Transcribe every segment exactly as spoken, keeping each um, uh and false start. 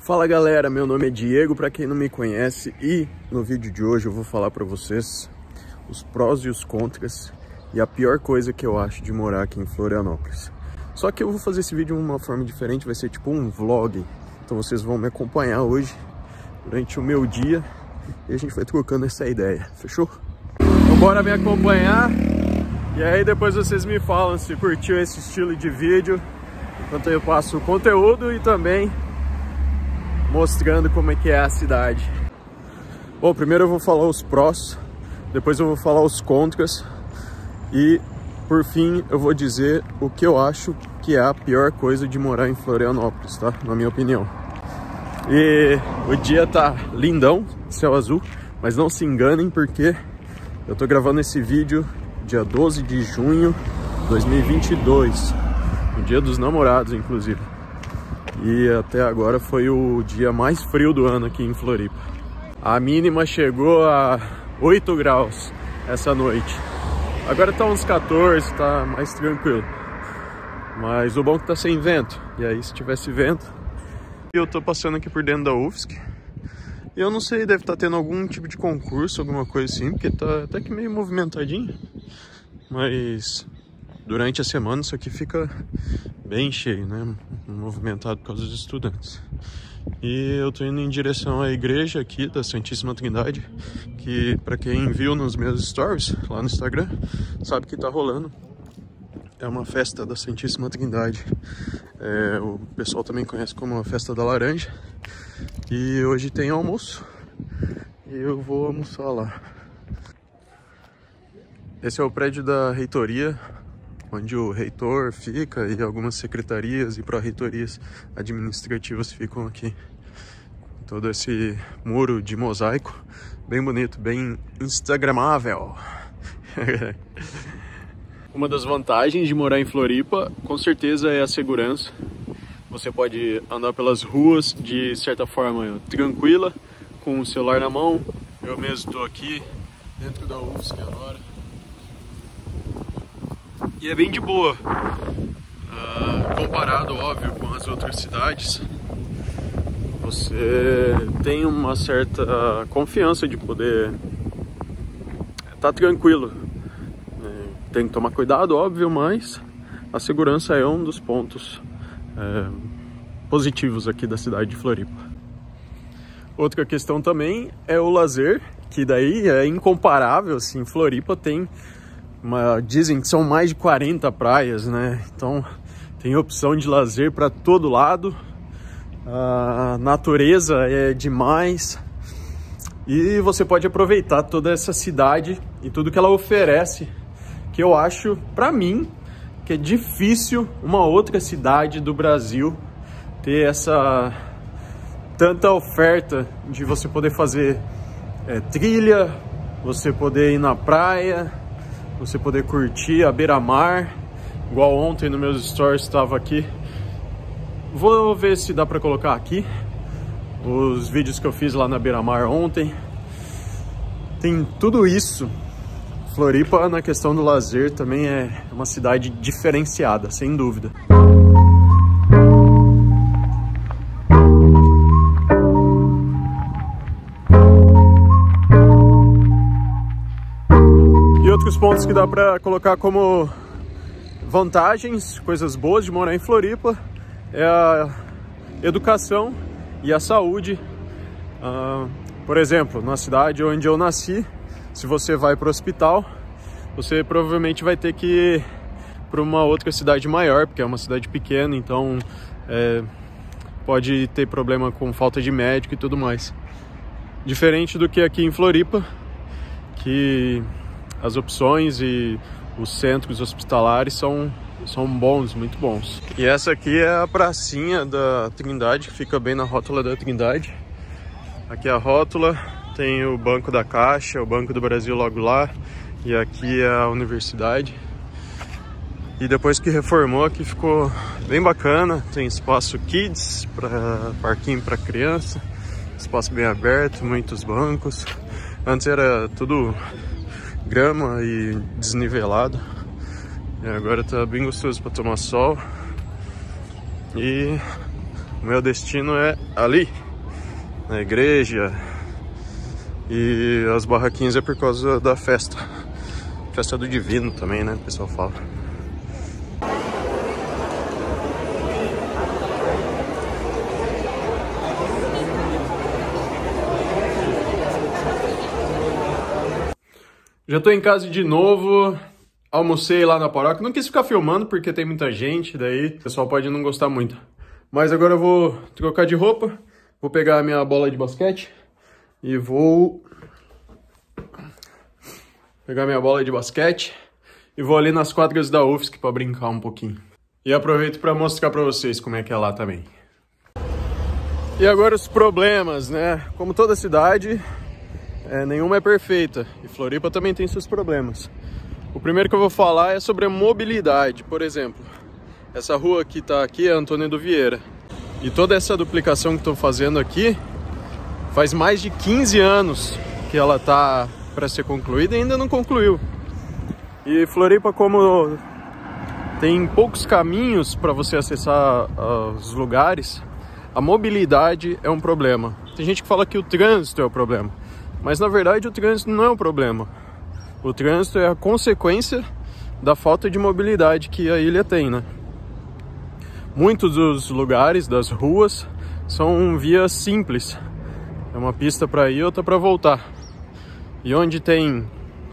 Fala galera, meu nome é Diego, para quem não me conhece, e no vídeo de hoje eu vou falar para vocês os prós e os contras e a pior coisa que eu acho de morar aqui em Florianópolis. Só que eu vou fazer esse vídeo de uma forma diferente, vai ser tipo um vlog, então vocês vão me acompanhar hoje durante o meu dia e a gente vai trocando essa ideia, fechou? Então bora me acompanhar e aí depois vocês me falam se curtiu esse estilo de vídeo, enquanto eu passo o conteúdo e também mostrando como é que é a cidade. Bom, primeiro eu vou falar os prós, depois eu vou falar os contras e por fim eu vou dizer o que eu acho que é a pior coisa de morar em Florianópolis, tá? Na minha opinião. E o dia tá lindão, céu azul, mas não se enganem porque eu tô gravando esse vídeo dia doze de junho de dois mil e vinte e dois, no dia dos namorados inclusive. E até agora foi o dia mais frio do ano aqui em Floripa. A mínima chegou a oito graus essa noite. Agora tá uns quatorze, tá mais tranquilo. Mas o bom é que tá sem vento. E aí se tivesse vento... Eu tô passando aqui por dentro da U F S C. E eu não sei, deve estar tá tendo algum tipo de concurso, alguma coisa assim, porque tá até que meio movimentadinho. Mas durante a semana isso aqui fica bem cheio, né? Movimentado por causa dos estudantes. E eu tô indo em direção à igreja aqui da Santíssima Trindade, que para quem viu nos meus stories lá no Instagram, sabe que tá rolando. É uma festa da Santíssima Trindade. É, o pessoal também conhece como a Festa da Laranja. E hoje tem almoço. E eu vou almoçar lá. Esse é o prédio da reitoria, onde o reitor fica e algumas secretarias e pró-reitorias administrativas ficam aqui. Todo esse muro de mosaico, bem bonito, bem instagramável. Uma das vantagens de morar em Floripa, com certeza, é a segurança. Você pode andar pelas ruas de certa forma tranquila, com o celular na mão. Eu mesmo estou aqui dentro da U F S C agora. E é bem de boa, uh, comparado, óbvio, com as outras cidades. Você tem uma certa confiança de poder estar tranquilo. Tem que tomar cuidado, óbvio, mas a segurança é um dos pontos é, positivos aqui da cidade de Floripa. Outra questão também é o lazer, que daí é incomparável, assim, Floripa tem... Uma, dizem que são mais de quarenta praias, né? Então tem opção de lazer para todo lado. A natureza é demais. E você pode aproveitar toda essa cidade e tudo que ela oferece. Que eu acho, para mim, que é difícil uma outra cidade do Brasil ter essa tanta oferta de você poder fazer é, trilha, você poder ir na praia, você poder curtir a beira-mar, igual ontem nos meus stories estava aqui. Vou ver se dá para colocar aqui os vídeos que eu fiz lá na beira-mar ontem. Tem tudo isso. Floripa, na questão do lazer, também é uma cidade diferenciada, sem dúvida. Outros pontos que dá para colocar como vantagens, coisas boas de morar em Floripa, é a educação e a saúde. Uh, por exemplo, na cidade onde eu nasci, se você vai para o hospital, você provavelmente vai ter que ir para uma outra cidade maior, porque é uma cidade pequena, então é, pode ter problema com falta de médico e tudo mais. Diferente do que aqui em Floripa, que as opções e os centros hospitalares são, são bons, muito bons. E essa aqui é a pracinha da Trindade, que fica bem na rótula da Trindade. Aqui é a rótula, tem o Banco da Caixa, o Banco do Brasil logo lá, e aqui é a universidade. E depois que reformou aqui ficou bem bacana, tem espaço kids, pra, parquinho para criança, espaço bem aberto, muitos bancos. Antes era tudo grama e desnivelado, e agora tá bem gostoso para tomar sol. E O meu destino é ali, na igreja. E as barraquinhas é por causa da festa. Festa do Divino também, né? O pessoal fala. Já tô em casa de novo. Almocei lá na paróquia. Não quis ficar filmando porque tem muita gente, daí o pessoal pode não gostar muito. Mas agora eu vou trocar de roupa. Vou pegar a minha bola de basquete. E vou pegar minha bola de basquete e vou ali nas quadras da U F S C para brincar um pouquinho. E aproveito para mostrar para vocês como é que é lá também. E agora os problemas, né? Como toda cidade, é, nenhuma é perfeita. E Floripa também tem seus problemas. O primeiro que eu vou falar é sobre a mobilidade. Por exemplo, essa rua que tá aqui é Antônio do Vieira. E toda essa duplicação que estou fazendo aqui faz mais de quinze anos que ela tá para ser concluída e ainda não concluiu. E Floripa, como tem poucos caminhos para você acessar uh, os lugares, a mobilidade é um problema. Tem gente que fala que o trânsito é o problema, mas na verdade o trânsito não é o problema. O trânsito é a consequência da falta de mobilidade que a ilha tem, né? Muitos dos lugares, das ruas, são vias simples. É uma pista para ir, outra para voltar. E onde tem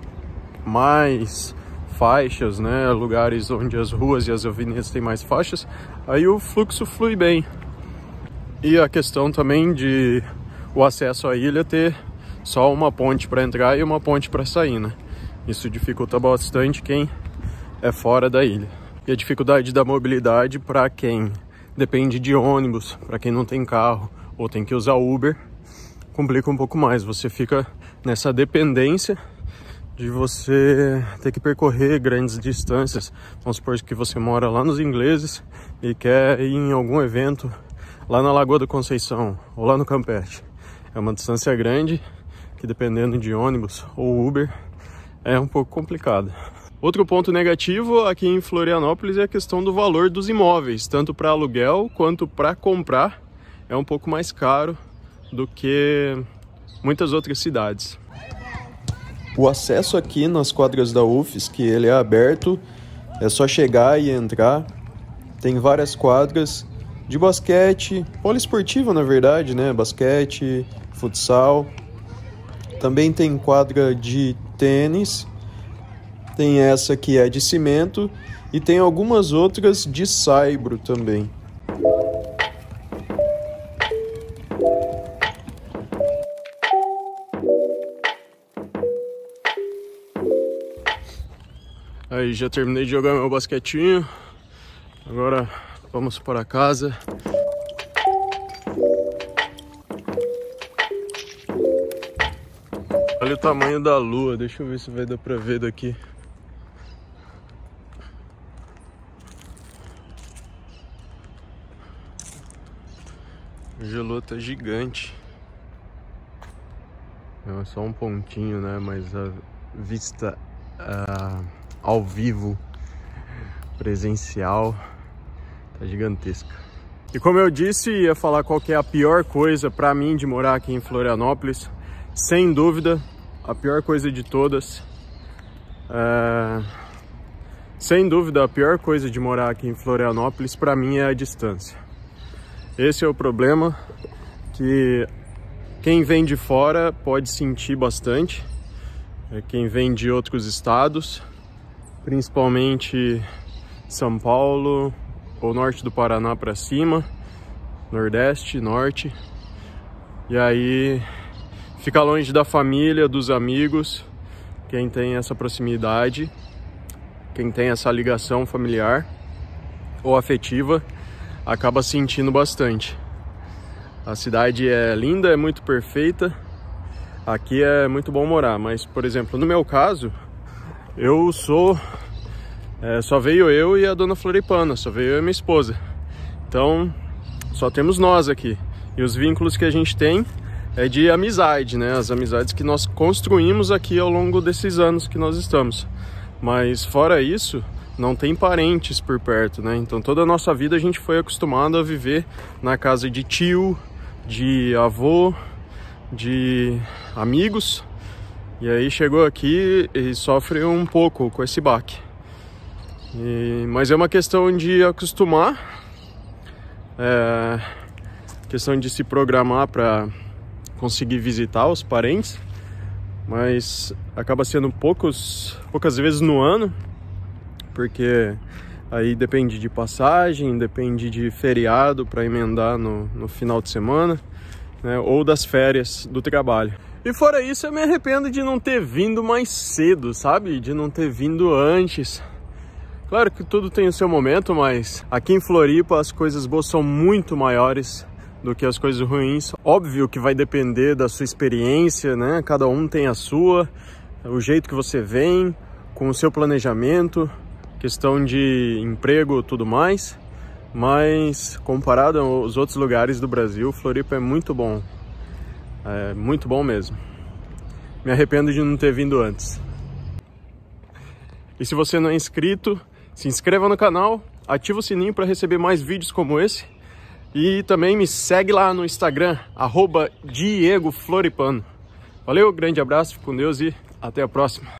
mais faixas, né, lugares onde as ruas e as avenidas têm mais faixas, aí o fluxo flui bem. E a questão também de o acesso à ilha ter só uma ponte para entrar e uma ponte para sair, né? Isso dificulta bastante quem é fora da ilha. E a dificuldade da mobilidade para quem depende de ônibus, para quem não tem carro ou tem que usar Uber, complica um pouco mais. Você fica nessa dependência de você ter que percorrer grandes distâncias. Vamos supor que você mora lá nos Ingleses e quer ir em algum evento lá na Lagoa da Conceição ou lá no Campeche. É uma distância grande que, dependendo de ônibus ou Uber, é um pouco complicado. Outro ponto negativo aqui em Florianópolis é a questão do valor dos imóveis, tanto para aluguel quanto para comprar. É um pouco mais caro do que muitas outras cidades. O acesso aqui nas quadras da U F S C, ele é aberto, é só chegar e entrar. Tem várias quadras de basquete, poliesportiva na verdade, né? Basquete, futsal. Também tem quadra de tênis. Tem essa que é de cimento e tem algumas outras de saibro também. Aí já terminei de jogar meu basquetinho. Agora vamos para casa. Olha o tamanho da lua, deixa eu ver se vai dar pra ver daqui. Hoje a lua tá gigante. É só um pontinho, né? Mas a vista uh, ao vivo, presencial, tá gigantesca. E como eu disse, ia falar qual que é a pior coisa pra mim de morar aqui em Florianópolis. Sem dúvida, a pior coisa de todas. Uh, sem dúvida, a pior coisa de morar aqui em Florianópolis pra mim é a distância. Esse é o problema que quem vem de fora pode sentir bastante. Quem vem de outros estados, principalmente São Paulo ou norte do Paraná para cima, nordeste, norte. E aí fica longe da família, dos amigos. Quem tem essa proximidade, quem tem essa ligação familiar ou afetiva, acaba sentindo bastante. A cidade é linda, é muito perfeita. Aqui é muito bom morar, mas, por exemplo, no meu caso, eu sou... É, só veio eu e a dona Floripana, só veio eu e minha esposa. Então, só temos nós aqui. E os vínculos que a gente tem é de amizade, né? As amizades que nós construímos aqui ao longo desses anos que nós estamos. Mas, fora isso, não tem parentes por perto, né? Então toda a nossa vida a gente foi acostumado a viver na casa de tio, de avô, de amigos. E aí chegou aqui e sofre um pouco com esse baque. E, mas é uma questão de acostumar, é, questão de se programar para conseguir visitar os parentes, mas acaba sendo poucos, poucas vezes no ano, porque aí depende de passagem, depende de feriado para emendar no, no final de semana, né, ou das férias do trabalho. E fora isso, eu me arrependo de não ter vindo mais cedo, sabe? De não ter vindo antes. Claro que tudo tem o seu momento, mas aqui em Floripa as coisas boas são muito maiores do que as coisas ruins. Óbvio que vai depender da sua experiência, né? Cada um tem a sua, o jeito que você vem, com o seu planejamento, questão de emprego, tudo mais. Mas comparado aos outros lugares do Brasil, Floripa é muito bom. É muito bom mesmo. Me arrependo de não ter vindo antes. E se você não é inscrito, se inscreva no canal, ativa o sininho para receber mais vídeos como esse. E também me segue lá no Instagram, arroba Diego Floripano. Valeu, grande abraço, fique com Deus e até a próxima.